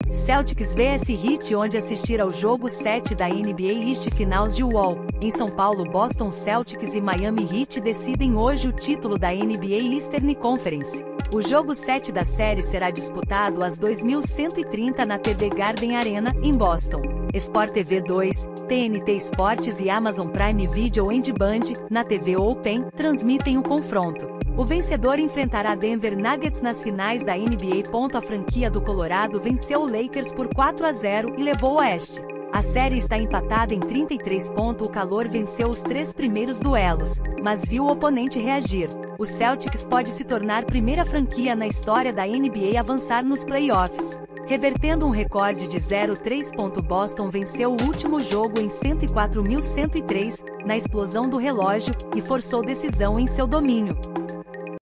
Celtics vs Heat, onde assistir ao jogo 7 da NBA East Finals de UOL. Em São Paulo, Boston Celtics e Miami Heat decidem hoje o título da NBA Eastern Conference. O jogo 7 da série será disputado às 2130 na TD Garden Arena, em Boston. Sport TV 2, TNT Sports e Amazon Prime Video On Demand, na TV Open, transmitem o confronto. O vencedor enfrentará Denver Nuggets nas finais da NBA. A franquia do Colorado venceu o Lakers por 4-0 e levou o Oeste. A série está empatada em 33 pontos. O calor venceu os 3 primeiros duelos, mas viu o oponente reagir. O Celtics pode se tornar a primeira franquia na história da NBA a avançar nos playoffs. Revertendo um recorde de 0-3. Boston venceu o último jogo em 104.103, na explosão do relógio, e forçou decisão em seu domínio.